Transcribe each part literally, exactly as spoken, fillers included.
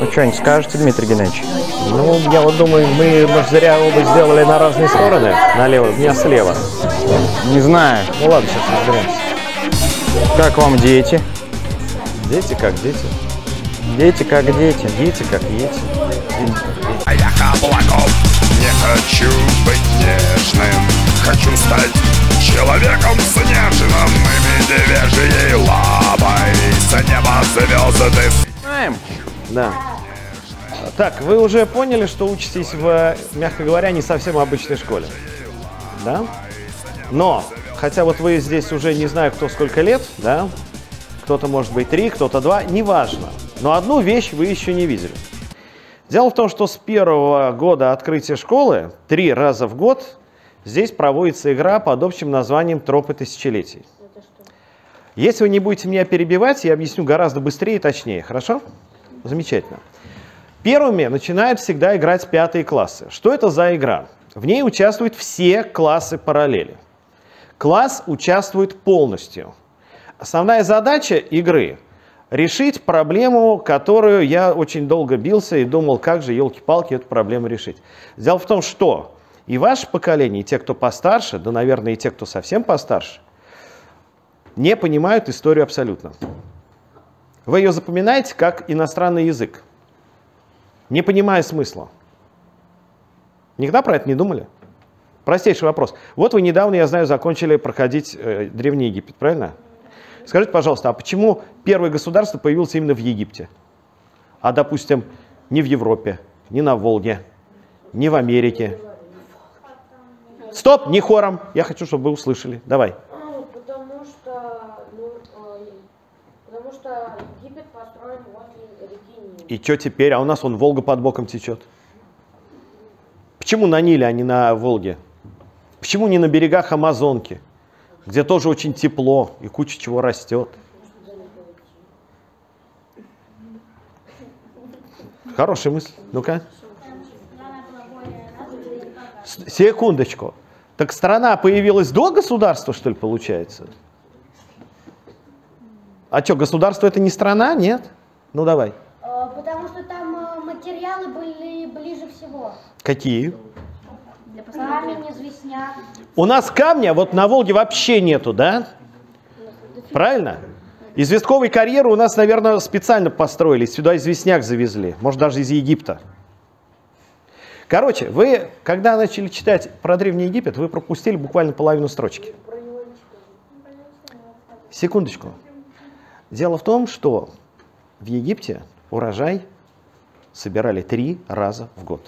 Вы что-нибудь скажете, Дмитрий Геннадьевич? Ну, я вот думаю, мы, может, зря оба сделали на разные стороны. Налево, у меня слева. Не знаю. Ну ладно, сейчас разберемся. Как вам дети? Дети как дети. Дети как дети. Дети как дети. А я облаком не хочу быть нежным. Хочу стать человеком снежным и медвежьей лапой с неба звезды. Знаем. Да. Так, вы уже поняли, что учитесь в, мягко говоря, не совсем обычной школе? Да? Но, хотя вот вы здесь уже не знаю, кто сколько лет, да? Кто-то может быть три, кто-то два, неважно. Но одну вещь вы еще не видели. Дело в том, что с первого года открытия школы, три раза в год, здесь проводится игра под общим названием «Тропы тысячелетий». Если вы не будете меня перебивать, я объясню гораздо быстрее и точнее. Хорошо? Замечательно. Первыми начинают всегда играть пятые классы. Что это за игра? В ней участвуют все классы параллели. Класс участвует полностью. Основная задача игры – решить проблему, которую я очень долго бился и думал, как же, елки-палки, эту проблему решить. Дело в том, что и ваше поколение, и те, кто постарше, да, наверное, и те, кто совсем постарше, не понимают историю абсолютно. Вы ее запоминаете как иностранный язык, не понимая смысла. Никогда про это не думали? Простейший вопрос. Вот вы недавно, я знаю, закончили проходить э, Древний Египет, правильно? Скажите, пожалуйста, а почему первое государство появилось именно в Египте? А, допустим, не в Европе, не на Волге, не в Америке? Стоп, не хором. Я хочу, чтобы вы услышали. Давай. Потому что, ну, потому что Египет построен возле реки Нил. И что теперь? А у нас вон Волга под боком течет. Почему на Ниле, а не на Волге? Почему не на берегах Амазонки, где тоже очень тепло и куча чего растет? Хорошая мысль. Ну-ка. Секундочку. Так страна появилась до государства, что ли, получается? А что, государство это не страна? Нет? Ну давай. Потому что там материалы были ближе всего. Какие? Камень, известняк. У нас камня вот на Волге вообще нету, да? Правильно? Известковый карьер у нас, наверное, специально построили. Сюда известняк завезли. Может, даже из Египта. Короче, вы, когда начали читать про Древний Египет, вы пропустили буквально половину строчки. Секундочку. Дело в том, что в Египте урожай собирали три раза в год.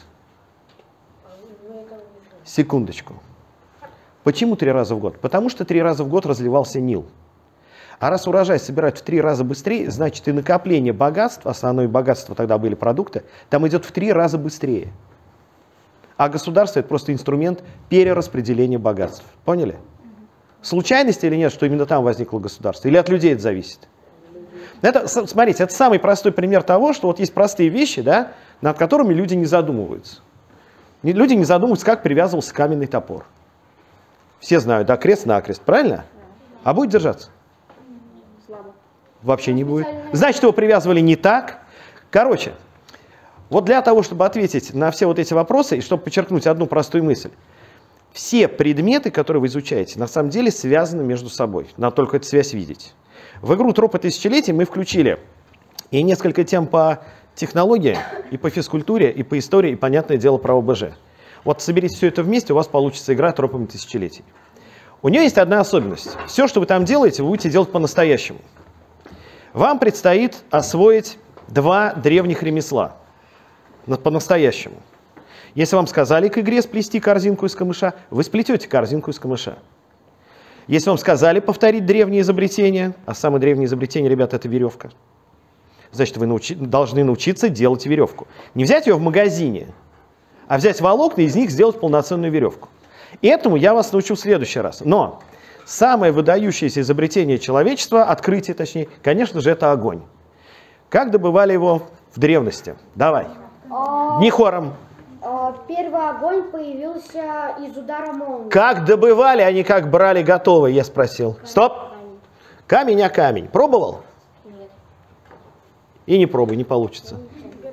Секундочку. Почему три раза в год? Потому что три раза в год разливался Нил. А раз урожай собирают в три раза быстрее, значит и накопление богатств, основное богатство тогда были продукты, там идет в три раза быстрее. А государство это просто инструмент перераспределения богатств. Поняли? Случайность или нет, что именно там возникло государство? Или от людей это зависит? Это, смотрите, это самый простой пример того, что вот есть простые вещи, да, над которыми люди не задумываются. Люди не задумываются, как привязывался каменный топор. Все знают, да, крест-накрест, правильно? А будет держаться? Слабо. Вообще не будет. Значит, его привязывали не так. Короче, вот для того, чтобы ответить на все вот эти вопросы, и чтобы подчеркнуть одну простую мысль. Все предметы, которые вы изучаете, на самом деле связаны между собой. Надо только эту связь видеть. В игру «Тропы тысячелетий» мы включили и несколько тем по технологии, и по физкультуре, и по истории, и, понятное дело, про ОБЖ. Вот соберите все это вместе, у вас получится игра «Тропами тысячелетий». У нее есть одна особенность. Все, что вы там делаете, вы будете делать по-настоящему. Вам предстоит освоить два древних ремесла. По-настоящему. Если вам сказали к игре сплести корзинку из камыша, вы сплетете корзинку из камыша. Если вам сказали повторить древние изобретения, а самое древнее изобретение, ребята, это веревка, значит, вы научи, должны научиться делать веревку. Не взять ее в магазине, а взять волокна и из них сделать полноценную веревку. Этому я вас научу в следующий раз. Но самое выдающееся изобретение человечества, открытие точнее, конечно же, это огонь. Как добывали его в древности? Давай. Не хором. Первый огонь появился из удара молнии. Как добывали, а не как брали готовый, я спросил. Стоп. Камень, а камень. Пробовал? Нет. И не пробуй, не получится.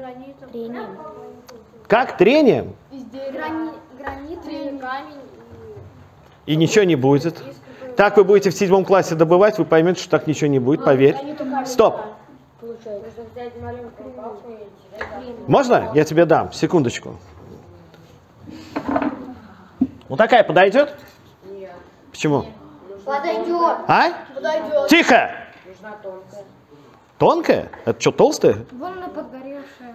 Трением. Как трением? Грани... Гранит, камень. И ничего не будет. Так вы будете в седьмом классе добывать, вы поймете, что так ничего не будет, поверь. Стоп. Можно? Я тебе дам. Секундочку. Вот такая подойдет? Нет. Почему? Подойдет. А? Подойдет. Тихо! Нужна тонкая. Тонкая? Это что, толстая? Вон она подгоревшая.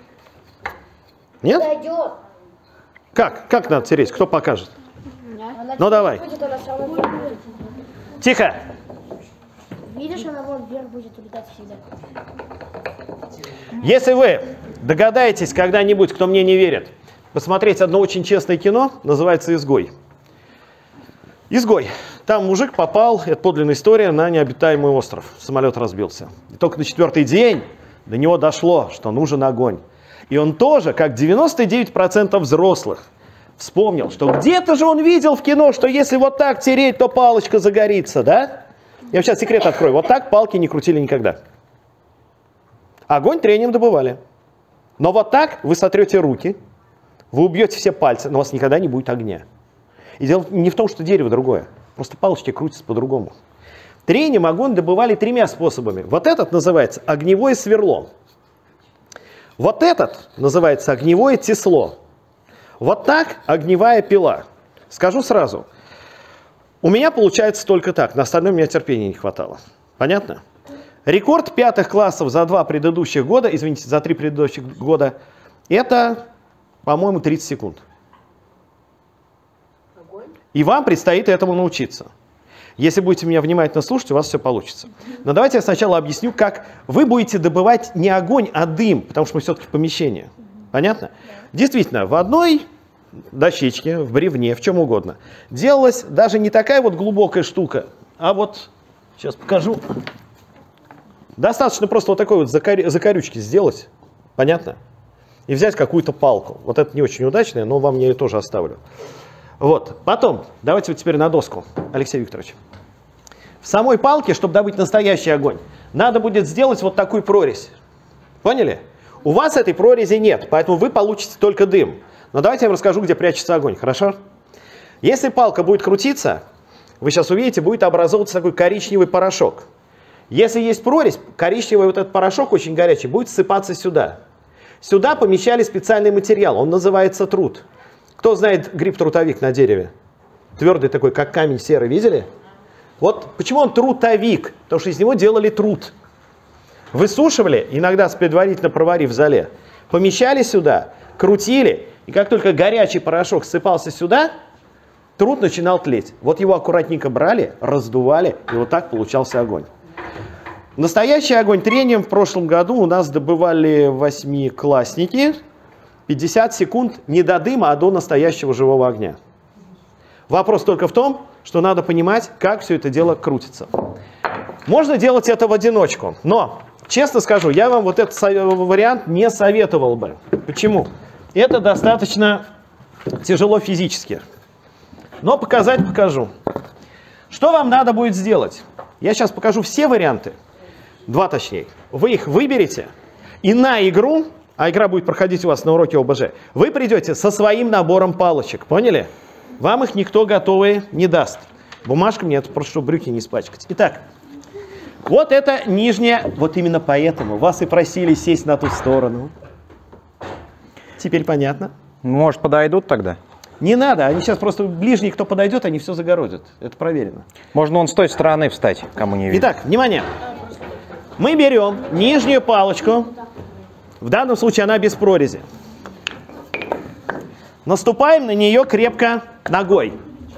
Нет? Подойдет. Как? Как надо тереть? Кто покажет? Ну давай. Будет, она все равно вверх будет. Тихо! Видишь, она вон вверх будет улетать всегда. Если вы догадаетесь когда-нибудь, кто мне не верит, посмотреть одно очень честное кино, называется «Изгой». «Изгой». Там мужик попал, это подлинная история, на необитаемый остров. Самолет разбился. И только на четвертый день до него дошло, что нужен огонь. И он тоже, как девяносто девять процентов взрослых, вспомнил, что где-то же он видел в кино, что если вот так тереть, то палочка загорится, да? Я вам сейчас секрет открою. Вот так палки не крутили никогда. Огонь трением добывали. Но вот так вы сотрете руки, вы убьете все пальцы, но у вас никогда не будет огня. И дело не в том, что дерево другое. Просто палочки крутятся по-другому. Трением огонь добывали тремя способами. Вот этот называется огневое сверло. Вот этот называется огневое тесло. Вот так огневая пила. Скажу сразу. У меня получается только так. На остальное у меня терпения не хватало. Понятно? Рекорд пятых классов за два предыдущих года, извините, за три предыдущих года, это, по-моему, тридцать секунд. И вам предстоит этому научиться. Если будете меня внимательно слушать, у вас все получится. Но давайте я сначала объясню, как вы будете добывать не огонь, а дым, потому что мы все-таки помещение. Понятно? Действительно, в одной дощечке, в бревне, в чем угодно, делалась даже не такая вот глубокая штука, а вот, сейчас покажу, достаточно просто вот такой вот закорю, закорючки сделать, понятно? И взять какую-то палку. Вот это не очень удачное, но вам я ее тоже оставлю. Вот, потом, давайте вот теперь на доску, Алексей Викторович. В самой палке, чтобы добыть настоящий огонь, надо будет сделать вот такую прорезь. Поняли? У вас этой прорези нет, поэтому вы получите только дым. Но давайте я вам расскажу, где прячется огонь, хорошо? Если палка будет крутиться, вы сейчас увидите, будет образовываться такой коричневый порошок. Если есть прорезь, коричневый вот этот порошок очень горячий будет ссыпаться сюда. Сюда помещали специальный материал, он называется трут. Кто знает гриб-трутовик на дереве? Твердый такой, как камень серый, видели? Вот почему он трутовик? Потому что из него делали трут. Высушивали, иногда предварительно проварив в золе, помещали сюда, крутили, и как только горячий порошок ссыпался сюда, трут начинал тлеть. Вот его аккуратненько брали, раздували, и вот так получался огонь. Настоящий огонь трением в прошлом году у нас добывали восьмиклассники. пятьдесят секунд не до дыма, а до настоящего живого огня. Вопрос только в том, что надо понимать, как все это дело крутится. Можно делать это в одиночку, но, честно скажу, я вам вот этот вариант не советовал бы. Почему? Это достаточно тяжело физически. Но показать покажу. Что вам надо будет сделать? Я сейчас покажу все варианты. Два точнее. Вы их выберете и на игру, а игра будет проходить у вас на уроке О Б Ж, вы придете со своим набором палочек. Поняли? Вам их никто готовые не даст. Бумажка мне, это просто чтобы брюки не испачкать. Итак, вот это нижняя, вот именно поэтому вас и просили сесть на ту сторону. Теперь понятно? Может, подойдут тогда? Не надо, они сейчас просто ближний, кто подойдет, они все загородят. Это проверено. Можно он с той стороны встать, кому не видно. Итак, внимание. Мы берем нижнюю палочку, в данном случае она без прорези. Наступаем на нее крепко ногой.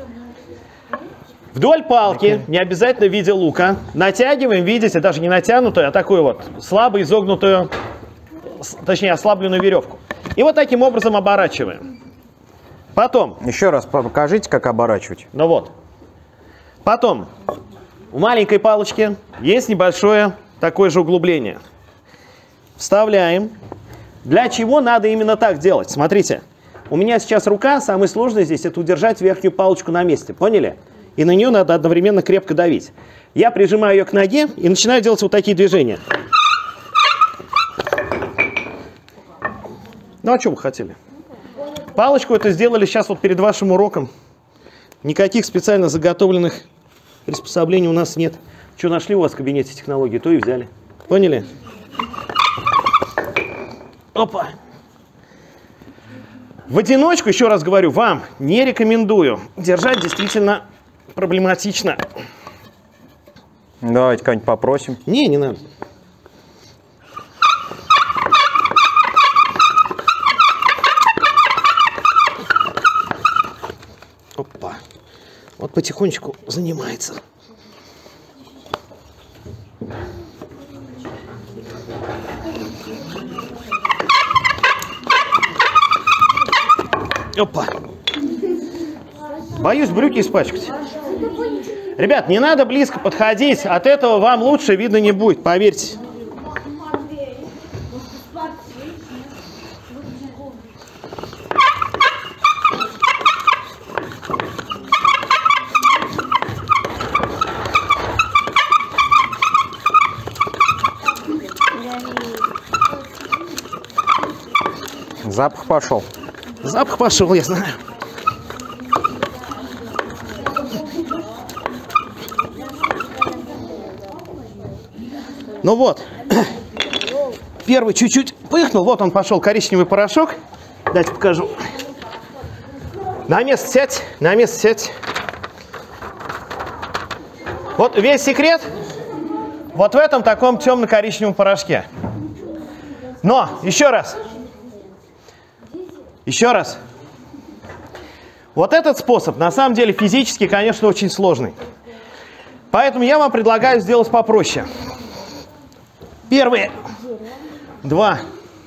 Вдоль палки, не обязательно в виде лука, натягиваем, видите, даже не натянутую, а такую вот слабо изогнутую, точнее ослабленную веревку. И вот таким образом оборачиваем. Потом. Еще раз покажите, как оборачивать. Ну вот. Потом у маленькой палочки есть небольшое такое же углубление. Вставляем. Для чего надо именно так делать? Смотрите. У меня сейчас рука, самое сложное здесь, это удержать верхнюю палочку на месте. Поняли? И на нее надо одновременно крепко давить. Я прижимаю ее к ноге и начинаю делать вот такие движения. Ну, а что вы хотели? Палочку это сделали сейчас вот перед вашим уроком. Никаких специально заготовленных приспособлений у нас нет. Что нашли у вас в кабинете технологии, то и взяли. Поняли? Опа. В одиночку, еще раз говорю, вам не рекомендую. Держать действительно проблематично. Давайте кого-нибудь попросим. Не, не надо. Опа. Вот потихонечку занимается. Опа. Боюсь брюки испачкать. Ребят, не надо близко подходить. От этого вам лучше видно не будет, поверьте. Запах пошел. Запах пошел, я знаю. Ну вот, первый чуть-чуть пыхнул, вот он пошел, коричневый порошок. Дайте покажу. На место сядь, на место сядь. Вот весь секрет вот в этом таком темно-коричневом порошке. Но, еще раз, еще раз. Вот этот способ, на самом деле, физически, конечно, очень сложный. Поэтому я вам предлагаю сделать попроще. Первые два.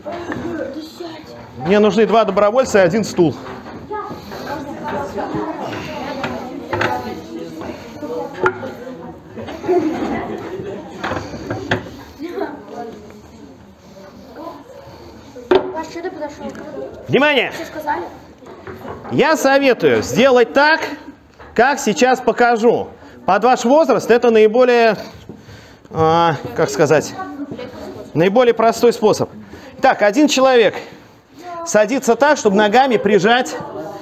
Мне нужны два добровольца и один стул. Внимание! Я советую сделать так, как сейчас покажу. Под ваш возраст это наиболее, а, как сказать, наиболее простой способ. Так, один человек садится так, чтобы ногами прижать.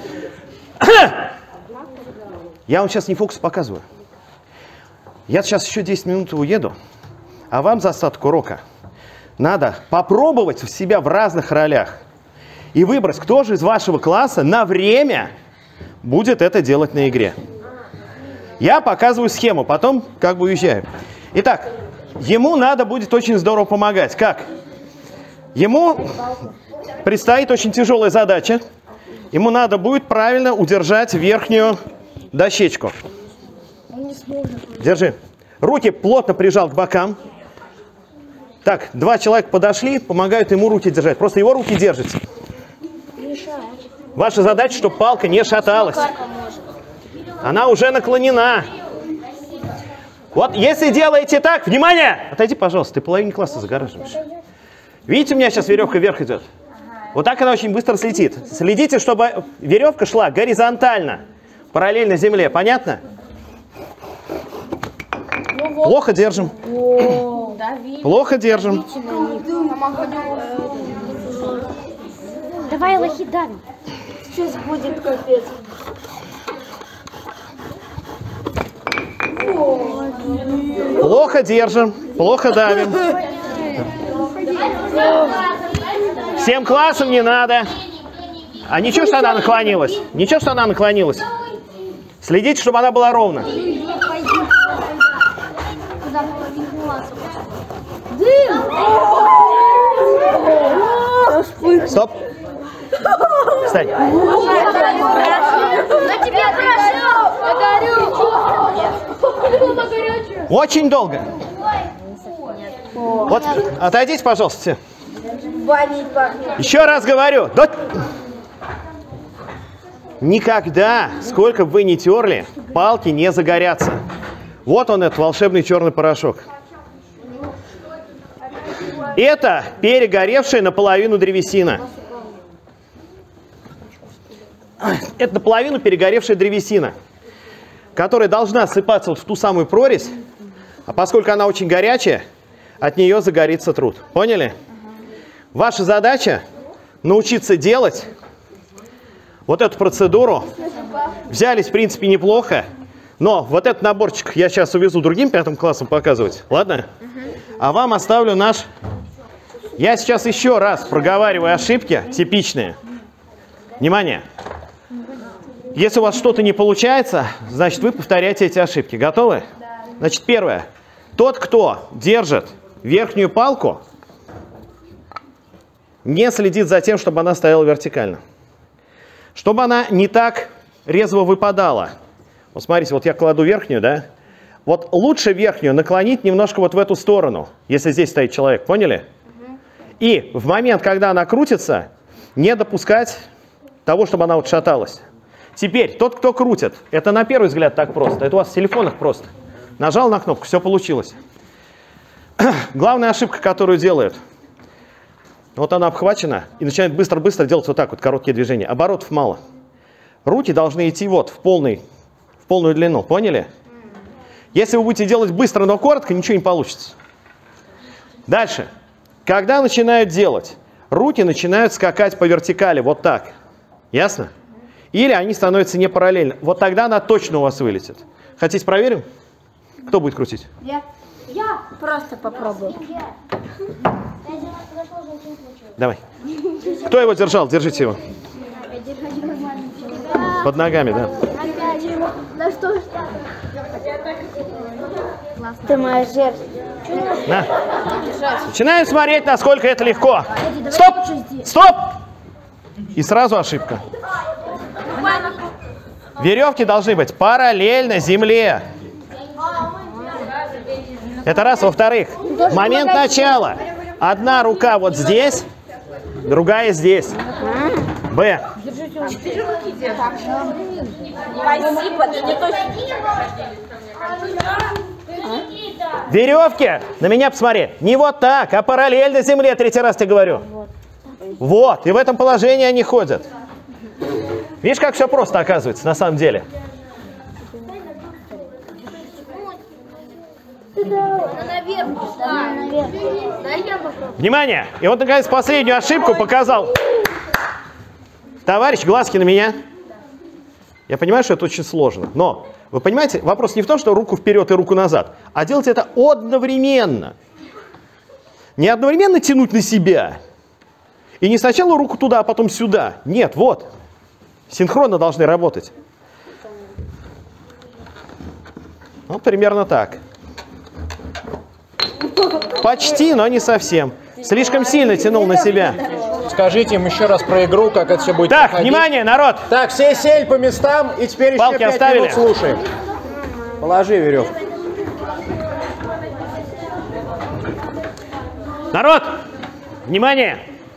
Я вам сейчас не фокус показываю. Я сейчас еще десять минут уеду, а вам за остаток урока надо попробовать себя в разных ролях и выбрать, кто же из вашего класса на время будет это делать на игре. Я показываю схему, потом как бы уезжаю. Итак, ему надо будет очень здорово помогать. Как? Ему предстоит очень тяжелая задача. Ему надо будет правильно удержать верхнюю дощечку. Держи. Руки плотно прижал к бокам. Так, два человека подошли, помогают ему руки держать. Просто его руки держите. Ваша задача, чтобы палка не шаталась. Она уже наклонена. Вот если делаете так, внимание! Отойди, пожалуйста, ты половину класса загораживаешь. Видите, у меня сейчас веревка вверх идет? Вот так она очень быстро слетит. Следите, чтобы веревка шла горизонтально, параллельно земле. Понятно? Плохо держим. Плохо держим. Давай лохи давим. Сейчас будет капец. Плохо держим. Плохо давим. Всем классам не надо. А ничего, что она наклонилась? Ничего, что она наклонилась? Следите, чтобы она была ровно. Стоп. Встань. Очень долго. Вот, отойдите, пожалуйста, все. Еще раз говорю. Никогда, сколько бы вы ни терли, палки не загорятся. Вот он, этот волшебный черный порошок. Это перегоревшая наполовину древесина. Это наполовину перегоревшая древесина, которая должна сыпаться вот в ту самую прорезь, а поскольку она очень горячая, от нее загорится труд. Поняли? Ваша задача научиться делать вот эту процедуру. Взялись, в принципе, неплохо. Но вот этот наборчик я сейчас увезу другим пятым классом показывать. Ладно? А вам оставлю наш... Я сейчас еще раз проговариваю ошибки типичные. Внимание! Если у вас что-то не получается, значит, вы повторяете эти ошибки. Готовы? Значит, первое. Тот, кто держит верхнюю палку, не следит за тем, чтобы она стояла вертикально. Чтобы она не так резво выпадала. Вот смотрите, вот я кладу верхнюю, да? Вот лучше верхнюю наклонить немножко вот в эту сторону, если здесь стоит человек, поняли? И в момент, когда она крутится, не допускать того, чтобы она вот шаталась. Теперь, тот, кто крутит, это на первый взгляд так просто, это у вас в телефонах просто. Нажал на кнопку, все получилось. Главная ошибка, которую делают, вот она обхвачена и начинает быстро-быстро делать вот так вот, короткие движения. Оборотов мало. Руки должны идти вот в, полный, в полную длину, поняли? Если вы будете делать быстро, но коротко, ничего не получится. Дальше. Когда начинают делать, руки начинают скакать по вертикали, вот так. Ясно? Или они становятся не параллельно. Вот тогда она точно у вас вылетит. Хотите, проверим? Кто будет крутить? Я. Я просто попробую. Давай. Кто его держал? Держите его. Под ногами, да. Да что ж. Ты моя жертва. На. Начинаем смотреть, насколько это легко. Стоп! Стоп! И сразу ошибка. Веревки должны быть параллельно земле. Это раз. Во-вторых, момент начала. Одна рука вот здесь, другая здесь. Б. Веревки, на меня посмотри, не вот так, а параллельно земле, третий раз тебе говорю. Вот, и в этом положении они ходят. Видишь, как все просто оказывается на самом деле. Внимание! И вот, наконец, последнюю ошибку показал товарищ, глазки на меня. Я понимаю, что это очень сложно, но вы понимаете, вопрос не в том, что руку вперед и руку назад, а делать это одновременно. Не одновременно тянуть на себя. И не сначала руку туда, а потом сюда. Нет, вот. Синхронно должны работать. Ну, примерно так. Почти, но не совсем. Слишком сильно тянул на себя. Скажите им еще раз про игру, как это все будет Так, проходить. внимание, народ! Так, все сели по местам, и теперь Палки еще пять оставили? минут слушаем. Положи веревку. Народ! Внимание!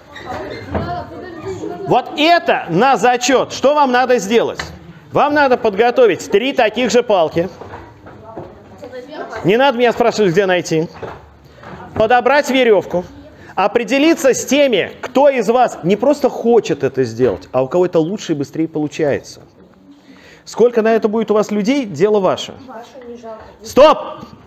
Вот это на зачет. Что вам надо сделать? Вам надо подготовить три таких же палки. Не надо меня спрашивать, где найти. Подобрать веревку. Определиться с теми, кто из вас не просто хочет это сделать, а у кого это лучше и быстрее получается. Сколько на это будет у вас людей, дело ваше. Стоп!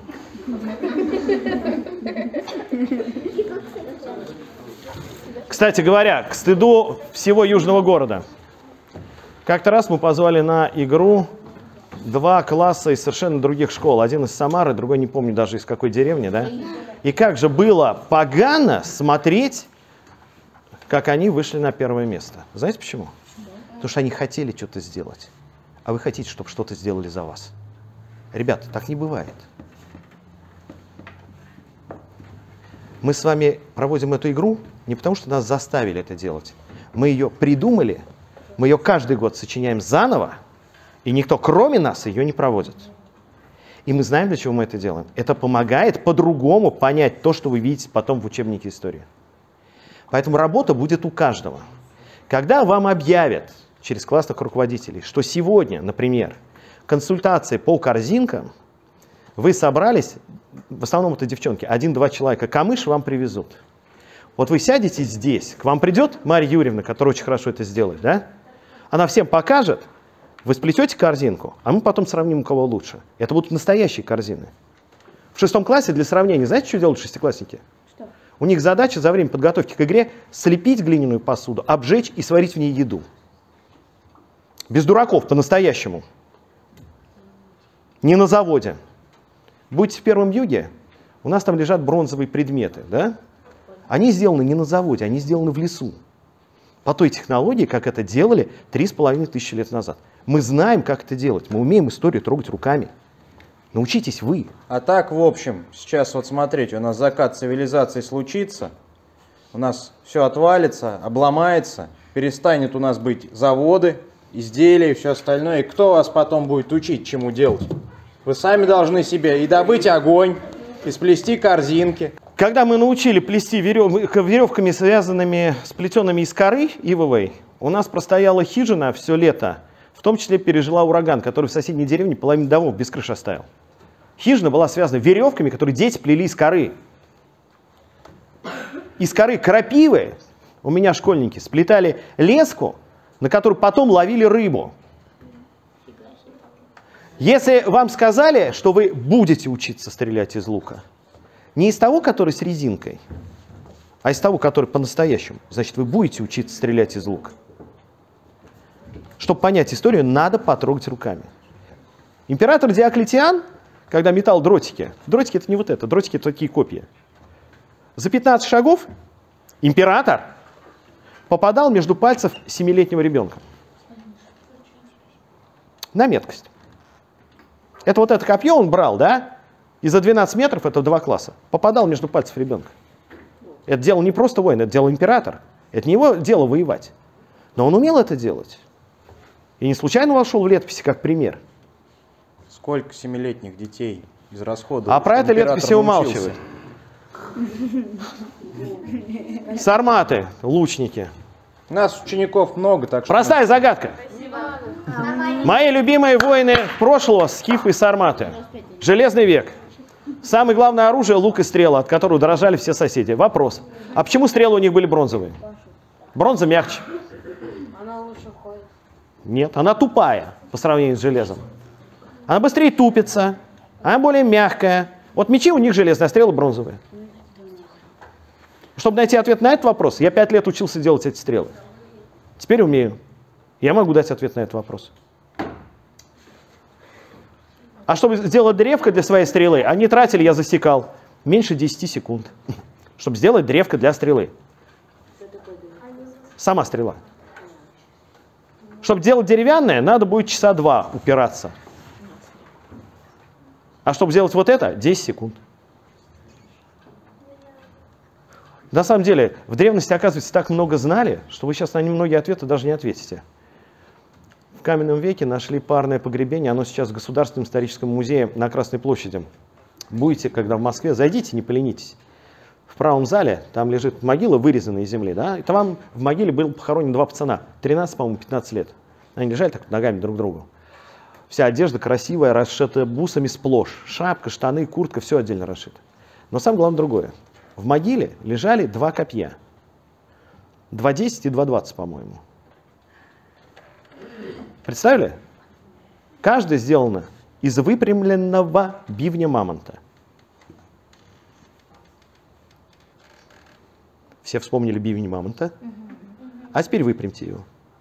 Кстати говоря, к стыду всего южного города. Как-то раз мы позвали на игру два класса из совершенно других школ. Один из Самары, другой не помню даже из какой деревни, да? И как же было погано смотреть, как они вышли на первое место. Знаете почему? Потому что они хотели что-то сделать, а вы хотите, чтобы что-то сделали за вас. Ребята, так не бывает. Мы с вами проводим эту игру не потому, что нас заставили это делать. Мы ее придумали, мы ее каждый год сочиняем заново, и никто, кроме нас, ее не проводит. И мы знаем, для чего мы это делаем. Это помогает по-другому понять то, что вы видите потом в учебнике истории. Поэтому работа будет у каждого. Когда вам объявят через классных руководителей, что сегодня, например, консультации по корзинкам, вы собрались, в основном это девчонки, один-два человека, камыш вам привезут. Вот вы сядете здесь, к вам придет Марья Юрьевна, которая очень хорошо это сделает, да? Она всем покажет, вы сплетете корзинку, а мы потом сравним, у кого лучше. Это будут настоящие корзины. В шестом классе для сравнения, знаете, что делают шестиклассники? Что? У них задача за время подготовки к игре слепить глиняную посуду, обжечь и сварить в ней еду. Без дураков, по-настоящему. Не на заводе. Будете в Первом Юге, у нас там лежат бронзовые предметы, да? Они сделаны не на заводе, они сделаны в лесу. По той технологии, как это делали три с половиной тысячи лет назад. Мы знаем, как это делать, мы умеем историю трогать руками. Научитесь вы. А так, в общем, сейчас вот смотрите, у нас закат цивилизации случится, у нас все отвалится, обломается, перестанет у нас быть заводы, изделия и все остальное. И кто вас потом будет учить, чему делать? Вы сами должны себе и добыть огонь, и сплести корзинки. Когда мы научили плести верев... веревками, связанными, сплетенными из коры ивовой, у нас простояла хижина все лето, в том числе пережила ураган, который в соседней деревне половину домов без крыши оставил. Хижина была связана веревками, которые дети плели из коры. Из коры крапивы у меня школьники сплетали леску, на которую потом ловили рыбу. Если вам сказали, что вы будете учиться стрелять из лука, не из того, который с резинкой, а из того, который по-настоящему, значит, вы будете учиться стрелять из лука. Чтобы понять историю, надо потрогать руками. Император Диоклетиан, когда метал дротики, дротики это не вот это, дротики это такие копья. За пятнадцать шагов император попадал между пальцев семилетнего ребенка. На меткость. Это вот это копье он брал, да? И за двенадцать метров, это два класса, попадал между пальцев ребенка. Это делал не просто воин, это делал император. Это не его дело воевать. Но он умел это делать. И не случайно вошел в летописи как пример. Сколько семилетних детей из расходов. А про это летописи умалчивают. Сарматы, лучники. У нас учеников много, так что... Простая загадка. Мои любимые воины прошлого, скифы и сарматы. Железный век. Самое главное оружие — лук и стрела, от которого дорожали все соседи. Вопрос. А почему стрелы у них были бронзовые? Бронза мягче. Она лучше ходит. Нет, она тупая по сравнению с железом. Она быстрее тупится, она более мягкая. Вот мечи у них железные, а стрелы бронзовые. Чтобы найти ответ на этот вопрос, я пять лет учился делать эти стрелы. Теперь умею. Я могу дать ответ на этот вопрос. А чтобы сделать древко для своей стрелы, они тратили, я засекал, меньше десяти секунд. Чтобы сделать древко для стрелы. Сама стрела. Чтобы делать деревянное, надо будет часа два упираться. А чтобы сделать вот это, десять секунд. На самом деле, в древности, оказывается, так много знали, что вы сейчас на многие ответы даже не ответите. В каменном веке нашли парное погребение, оно сейчас в Государственном историческом музее на Красной площади. Будете, когда в Москве, зайдите, не поленитесь. В правом зале, там лежит могила, вырезанная из земли, да, и там в могиле был похоронен два пацана, тринадцать, по-моему, пятнадцать лет. Они лежали так ногами друг к другу. Вся одежда красивая, расшитая бусами сплошь. Шапка, штаны, куртка, все отдельно расшито. Но самое главное другое. В могиле лежали два копья. два десять и два двадцать, по-моему. Представили? Каждое сделано из выпрямленного бивня мамонта. Все вспомнили бивень мамонта. А теперь выпрямьте его.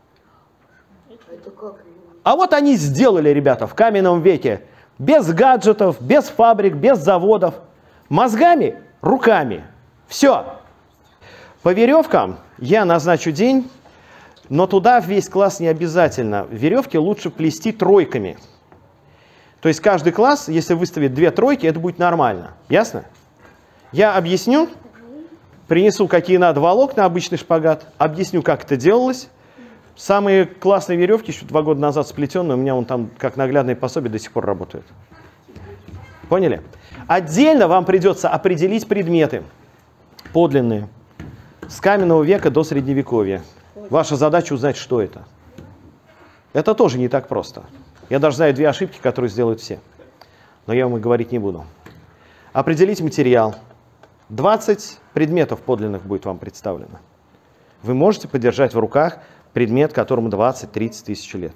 А вот они сделали, ребята, в каменном веке. Без гаджетов, без фабрик, без заводов. Мозгами, руками. Все. По веревкам я назначу день, но туда весь класс не обязательно. Веревки лучше плести тройками. То есть каждый класс, если выставит две тройки, это будет нормально. Ясно? Я объясню, принесу, какие надо волокна, обычный шпагат, объясню, как это делалось. Самые классные веревки, еще два года назад сплетенные, у меня вон там как наглядное пособие до сих пор работают. Поняли? Отдельно вам придется определить предметы подлинные с каменного века до средневековья. Ваша задача узнать, что это. Это тоже не так просто. Я даже знаю две ошибки, которые сделают все. Но я вам их говорить не буду. Определить материал. двадцать предметов подлинных будет вам представлено. Вы можете подержать в руках предмет, которому двадцать-тридцать тысяч лет.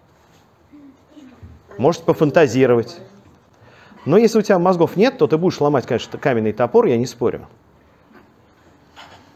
Можете пофантазировать. Но если у тебя мозгов нет, то ты будешь ломать, конечно, каменный топор, я не спорю.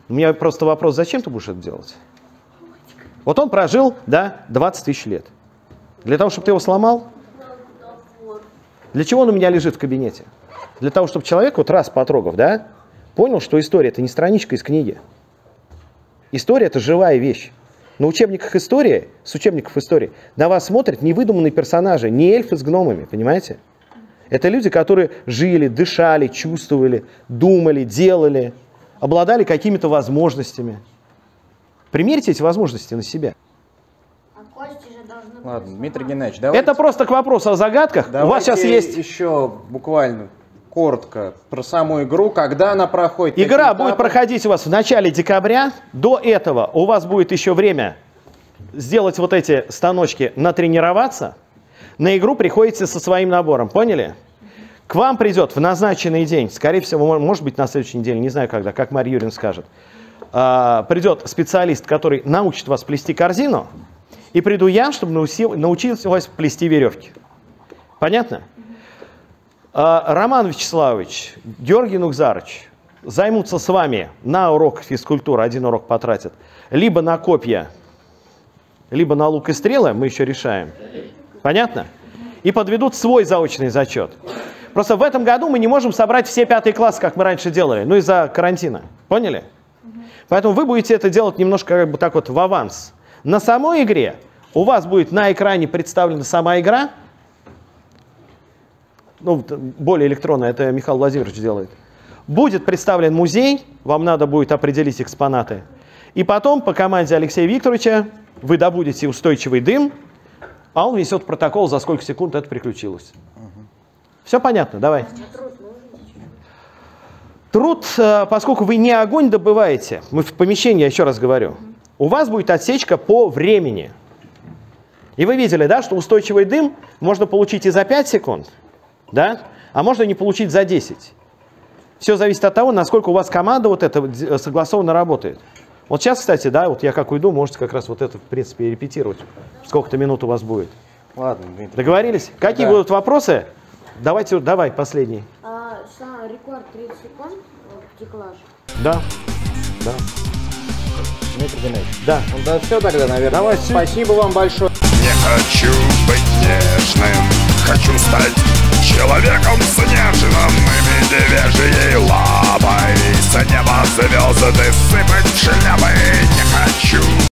У меня просто вопрос, зачем ты будешь это делать? Вот он прожил, да, двадцать тысяч лет. Для того, чтобы ты его сломал? Для чего он у меня лежит в кабинете? Для того, чтобы человек, вот раз потрогав, да, понял, что история – это не страничка из книги. История – это живая вещь. На учебниках истории, с учебников истории, на вас смотрят невыдуманные персонажи, не эльфы с гномами, понимаете? Это люди, которые жили, дышали, чувствовали, думали, делали, обладали какими-то возможностями. Примерьте эти возможности на себя. А кости же должны быть. Ладно, Дмитрий Геннадьевич, давайте, Это просто к вопросу о загадках. У вас сейчас давайте есть... еще буквально коротко про саму игру, когда она проходит. Игра какие будет этапы. проходить у вас в начале декабря. До этого у вас будет еще время сделать вот эти станочки, натренироваться. На игру приходите со своим набором, поняли? К вам придет в назначенный день, скорее всего, может быть на следующей неделе, не знаю когда, как Марья Юрьевна скажет, а, придет специалист, который научит вас плести корзину, и приду я, чтобы научил, научить вас плести веревки. Понятно? А, Роман Вячеславович, Георгий Нукзарович займутся с вами на урок физкультуры, один урок потратят, либо на копья, либо на лук и стрелы, мы еще решаем. Понятно? И подведут свой заочный зачет. Просто в этом году мы не можем собрать все пятые классы, как мы раньше делали, ну из-за карантина. Поняли? Поэтому вы будете это делать немножко как бы так вот в аванс. На самой игре у вас будет на экране представлена сама игра. Ну, более электронно, это Михаил Владимирович делает. Будет представлен музей, вам надо будет определить экспонаты. И потом по команде Алексея Викторовича вы добудете устойчивый дым, а он внесет протокол, за сколько секунд это приключилось. Угу. Все понятно? Давай. Труд, поскольку вы не огонь добываете, мы в помещении, я еще раз говорю, у вас будет отсечка по времени. И вы видели, да, что устойчивый дым можно получить и за пять секунд, да, а можно не получить за десять. Все зависит от того, насколько у вас команда вот эта согласованно работает. Вот сейчас, кстати, да, вот я как уйду, можете как раз вот это, в принципе, репетировать. Сколько-то минут у вас будет. Ладно, Дмитрий. Договорились? Какие Да. будут вопросы? Давайте, давай, последний. А, сам рекорд тридцать секунд, теклаж. Да, да, Дмитрий Геннадьевич. да. Ну да, все тогда, наверное. Давай, Спасибо вам большое. Не хочу быть нежным, хочу стать человеком снежным и медвежьей лапой с неба звезды сыпать в шляпы. Не хочу